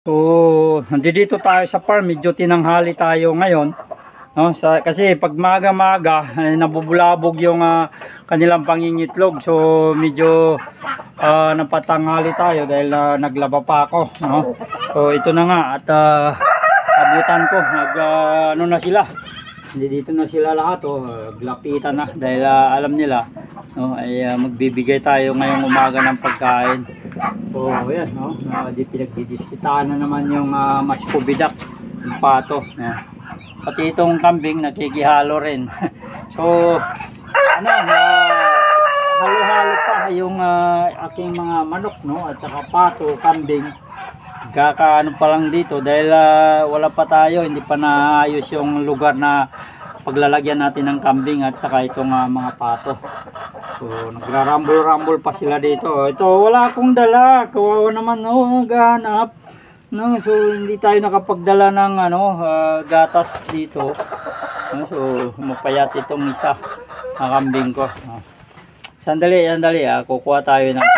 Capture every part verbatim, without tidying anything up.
So, nandito tayo sa farm, medyo tinanghali tayo ngayon. No, sa, kasi pag maga-maga, eh, nabubulabog yung uh, kanilang pangingitlog. So, medyo uh, napatanghali tayo dahil uh, naglaba pa ako. No? So, ito na nga at uh, abutan ko. Nag, uh, ano na sila. Dito na sila lahat. Oh, lapitan na dahil uh, alam nila no, ay uh, magbibigay tayo ngayong umaga ng pagkain. So, ayan, no? Uh, di pinagdidiskitaan na naman yung uh, mas kubidak, yung pato. No? Pati itong kambing, nakikihalo rin. So, ano, uh, halo-halo pa yung uh, aking mga manok, no? At saka pato, kambing. Kakaano pa lang dito dahil uh, wala pa tayo, hindi pa naayos yung lugar na paglalagyan natin ng kambing at saka itong uh, mga pato. So, nagrarambol-rambol pa sila dito. Ito, wala akong dala. Kawawa naman, no, naghahanap. No, so, hindi tayo nakapagdala ng ano, uh, gatas dito. No, so, mapayat itong isa na kambing ko. No. Sandali, sandali, ah. Kukuha tayo ng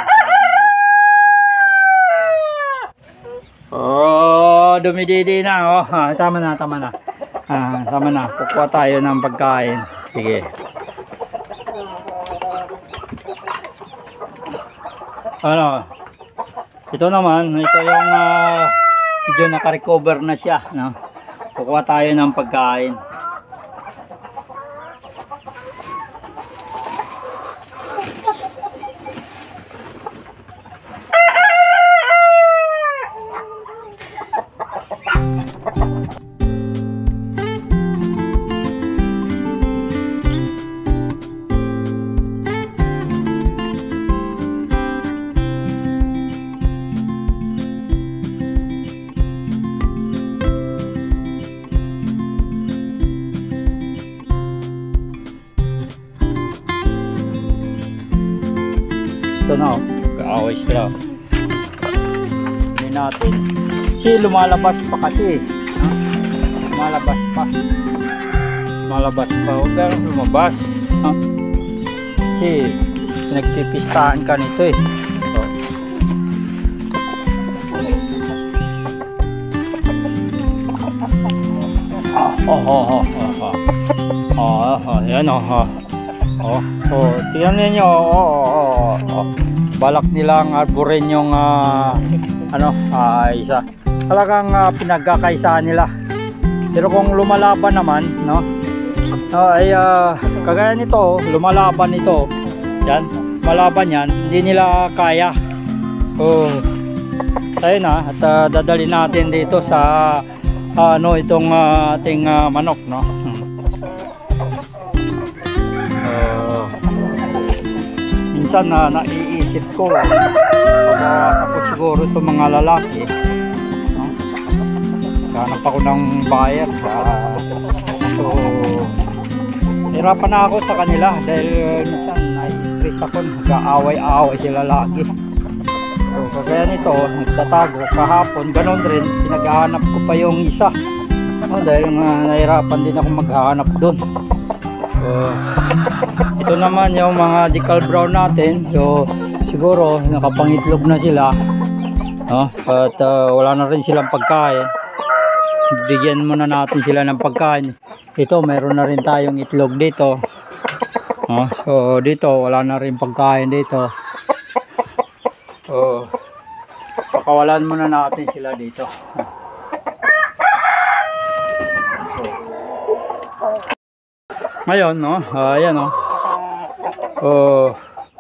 oh, dumididi na. Oh, ah, tama na, tama na. Ah, tama na. Kukuha tayo ng pagkain. Sige. Ano, ito naman, ito yung uh, medyo naka-recover na siya, no? Kukuha tayo ng pagkain. Ito na, oh. Kaaway sila. Hindi natin. Kasi lumalabas pa kasi. Ha? Lumalabas pa. Lumalabas pa. Huwag ganun lumabas. Ha? Kasi nagpipistahan ka nito eh. So. Oh, oh, oh, oh, oh. Oh, oh, yan oh, oh. Oh, so tingnan niyo, oh, oh, oh, oh. Balak nilang arborin yung uh, ano, uh, isa. Talagang uh, pinagkakaisaan nila. Pero kung lumalaban naman, no? Uh, ay uh, kagaya nito, lumalaban ito. Yan, malaban yan, hindi nila kaya. So, tayo na at uh, dadalhin natin dito sa uh, ano itong uh, ating uh, manok, no? Hmm. Minsan na uh, naiisip ko pag uh, ako siguro itong mga lalaki, no? Hanap ako ng buyer. Uh, so hirapan na ako sa kanila dahil uh, minsan nai-stress ako, nag-aaway-aaway sila lagi. So kagaya nito, nagtatago kahapon, ganon rin, pinaghahanap ko pa yung isa, no? Dahil uh, nahirapan din ako maghahanap doon. So, ito naman yung mga decal brown natin. So siguro nakapangitlog na sila, no? At uh, wala na rin silang pagkain. Bigyan muna natin sila ng pagkain. Ito mayroon na rin tayong itlog dito, no? So dito wala na rin pagkain dito. So pakawalan muna natin sila dito. Ngayon, no, uh, ayan, no. Oh.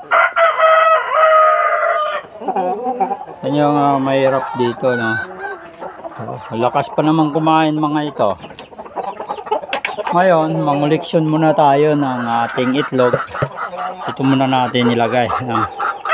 Yan yung uh, mahirap dito, no. Oh, lakas pa naman kumain mga ito. Ngayon, manguleksyon muna tayo ng ating itlog. Ito muna natin nilagay, no.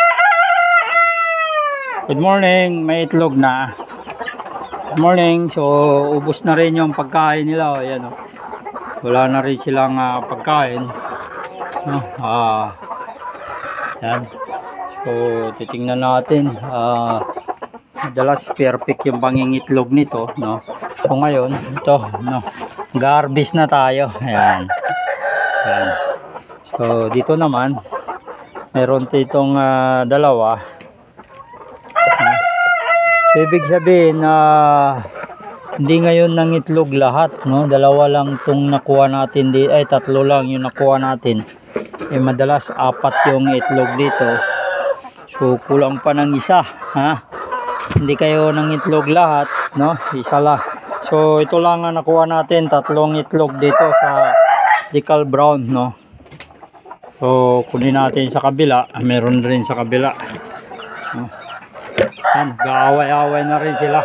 Good morning, may itlog na. Good morning. So, ubos na rin yung pagkain nila, oh, ayan, oh. Wala na rin silang uh, pagkain, no? Ah, yan. So titingnan natin, uh, madalas perfect yung pangingitlog nito, no? So ngayon ito, no, mag-harvest na tayo. Ayan. Ayan. So dito naman meron ditong uh, dalawa. Ibig sabihin na hindi ngayon nang itlog lahat, no? Dalawa lang tong nakuha natin di ay tatlo lang yung nakuha natin. Eh madalas apat yung itlog dito. So kulang pa ng isa, ha? Hindi kayo nang itlog lahat, no? Isa lang. So ito lang ang nakuha natin, tatlong itlog dito sa decal brown, no? So kunin natin sa kabila, meron rin sa kabila. No? Yan, gaaway-away na rin sila.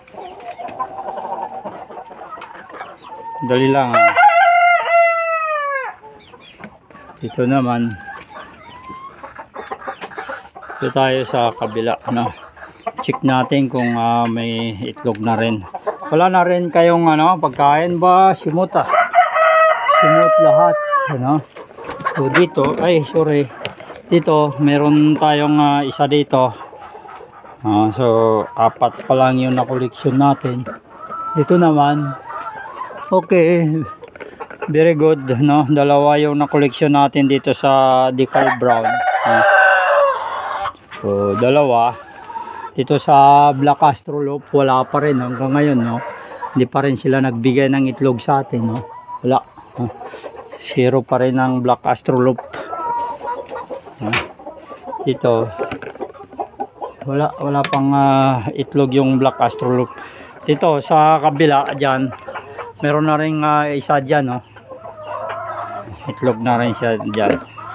Dali lang, ha? Dito naman dito tayo sa kabila, no? Check natin kung uh, may itlog na rin. Wala na rin kayong ano, pagkain ba? Simot, ah. Simot lahat, ano? So dito, ay sorry, dito meron tayong uh, isa dito. Uh, so apat pa lang yung na-collection natin. Dito naman, okay, very good, no? Dalawa yung na-collection natin dito sa decal brown. Uh, so dalawa. Dito sa black astrolop wala pa rin hanggang ngayon, no? Hindi pa rin sila nagbigay ng itlog sa atin, no? Wala. Uh, zero pa rin ang black astrolop. Uh, dito wala wala pang uh, itlog yung black astrolop. Dito sa kabila diyan meron na ring uh, isa diyan, no? Itlog na rin siya diyan.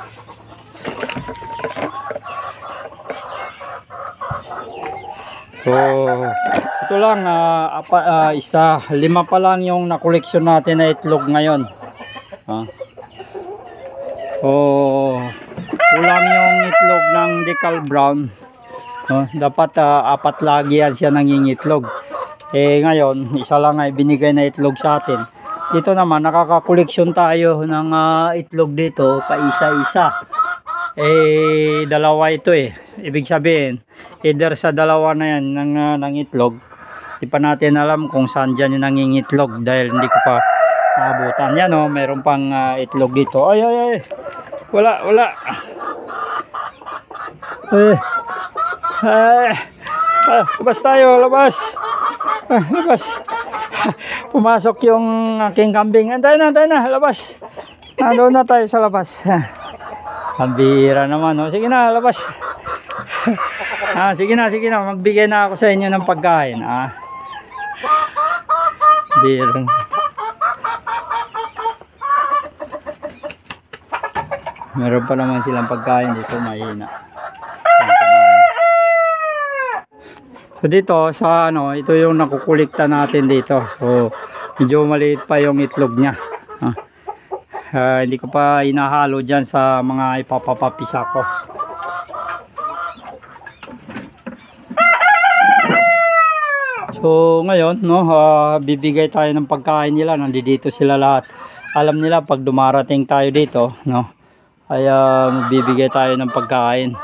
So ito lang, uh, apa, uh, isa lima pa lang yung na-collection natin na itlog ngayon. Uh. So kulang yung itlog ng decal brown. Uh, dapat uh, apat lagi yan siya nangingitlog. Eh ngayon isa lang ay binigay na itlog sa atin. Dito naman nakaka-collection tayo ng uh, itlog dito pa isa-isa. Eh dalawa ito eh. Ibig sabihin either sa dalawa na yan ng, uh, ng itlog, di pa natin alam kung saan dyan yung nangingitlog dahil hindi ko pa naabutan. Yan, oh, meron pang uh, itlog dito. Ay ay ay, wala wala. Eh ay, ah, labas tayo, labas. Ah, labas. Pumasok yung aking kambing. Antay na, antay na, labas. Nandun na tayo sa labas. Kambira naman, oh. Sige na, labas. Ah, sige na, sige na. Magbigay na ako sa inyo ng pagkain. Ah. Bira. Meron pa naman silang pagkain dito, mahina. So dito sa ano, ito yung nakukulikta natin dito. So medyo maliit pa yung itlog niya. Ah. Uh, hindi ko pa inahalo dyan sa mga ipapapapisa ko. So ngayon, no, uh, bibigay tayo ng pagkain nila. Nandito sila lahat. Alam nila pag dumarating tayo dito, no, ay uh, bibigay tayo ng pagkain.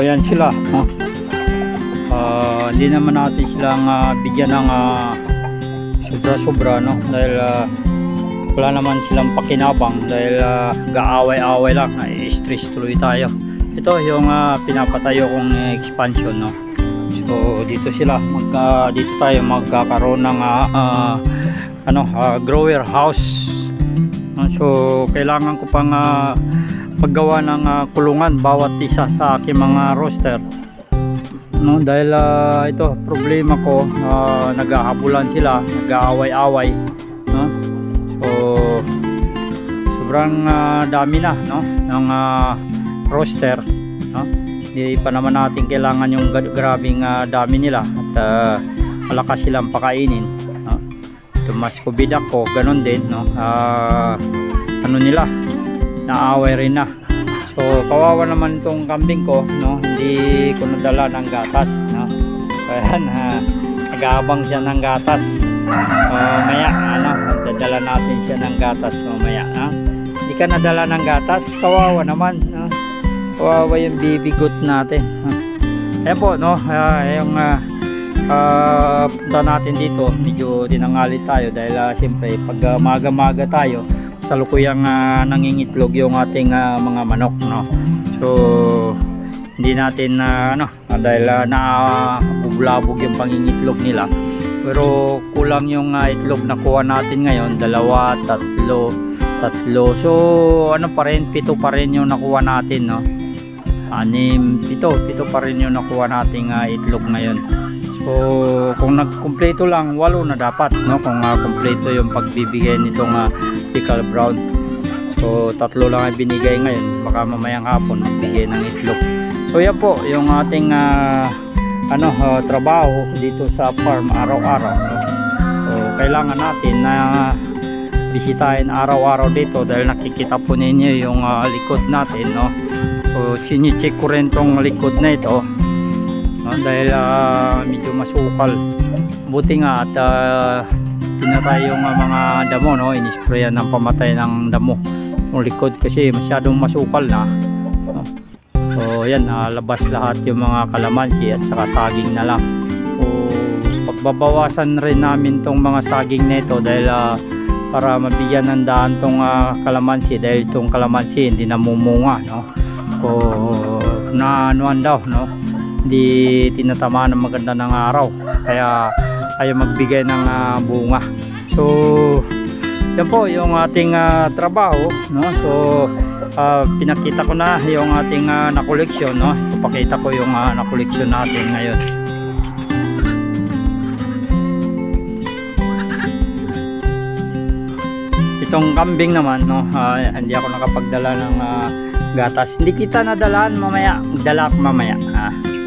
ayan sila, no? Uh, hindi naman natin silang uh, bigyan ng uh, sobra-sobra, no? Dahil uh, wala naman silang pakinabang, dahil uh, gaaway-away lang, na-stress tuloy tayo. Ito yung uh, pinapatayo kong expansion, no? So dito sila mag uh, dito tayo magkakaroon ng uh, uh, ano uh, grower house. So kailangan ko pang uh, paggawa ng uh, kulungan bawat isa sa aking mga roster, no? Dahil uh, ito problema ko, uh, naghahabulan sila, nag-aaway-away, no? So sobrang uh, dami na, no, ng uh, roster, no? Hindi pa naman natin kailangan yung grabing uh, dami nila at uh, malakas silang pakainin, no? Tumas COVID ako, ganun din, no? Uh, ano nila, naaway rin na. So kawawa naman itong kambing ko, no? Hindi ko nadala ng gatas, no? Kaya uh, nag-aabang siya ng gatas. Uh, maya ano, dadala natin siya ng gatas mamaya, no? Hindi ka nadala ng gatas, kawawa naman, no? Kawawa yung bibigot natin. Ayan po, no, uh, yung uh, uh, punta natin dito, medyo tinangali tayo dahil uh, siyempre pag uh, maga-maga tayo, salukuyang uh, nangingitlog yung ating uh, mga manok, no. So hindi natin uh, ano, dahil uh, nabubulabog yung pangingitlog nila, pero kulang yung uh, itlog na kuha natin ngayon, dalawa, tatlo, tatlo. So ano pa rin, pito pa rin yung nakuha natin, no. Anim, pito, pito pa rin yung nakuha nating uh, itlog ngayon. So kung nagkumpleto lang, walo na dapat, no, kung uh, kumpleto yung pagbibigay nitong uh, pickle brown. So tatlo lang ay binigay ngayon, baka mamayang hapon magbigay ng itlog. So yan po yung ating uh, ano uh, trabaho dito sa farm araw-araw, no? So kailangan natin na uh, bisitahin araw-araw dito dahil nakikita po ninyo yung uh, likod natin, no. So sinicheck ko rin tong likod na ito, no? Dahil uh, medyo masukal. Buti nga at uh, pinatay yung uh, mga damo, no, inisprayan ng pamatay ng damo yung likod kasi masyadong masukal na, no? So yan, uh, labas lahat yung mga kalamansi at saka saging na lang. So pagbabawasan rin namin tong mga saging na ito dahil uh, para mabigyan ng daan tong uh, kalamansi, dahil itong kalamansi hindi namumunga, no. So na anuan daw, no, hindi tinatamaan ng maganda ng araw, kaya ayaw magbigay ng uh, bunga. So yan po yung ating uh, trabaho, no. So uh, pinakita ko na yung ating uh, nakoleksyon, no. Ipakita ko yung uh, nakoleksyon natin ngayon. Itong kambing naman, no, uh, hindi ako nakapagdala ng uh, gatas. Hindi kita nadalaan, mamaya dala ako mamaya, ah.